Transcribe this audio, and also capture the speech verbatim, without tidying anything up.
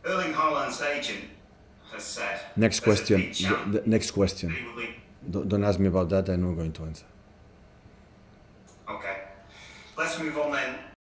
Erling Haaland's agent has said. Next question. The, the next question. Don't, don't ask me about that. I'm not going to answer. Okay. Let's move on then.